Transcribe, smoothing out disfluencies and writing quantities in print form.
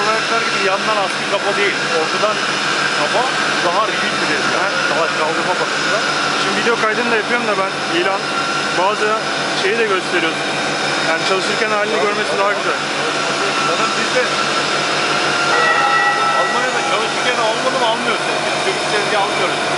Powerwerkler gibi yandan askı kapa değil. Ortadan kapa daha rigid bir tezgah. Daha kaldırma bakımında. Şimdi video kaydını da yapıyorum da ben ilan bazı şeyi de gösteriyorsun. Yani çalışırken halini görmesi daha güzel. Zaten biz de Almanya'da çalışırken almadım almıyoruz. Biz tezgah almıyoruz.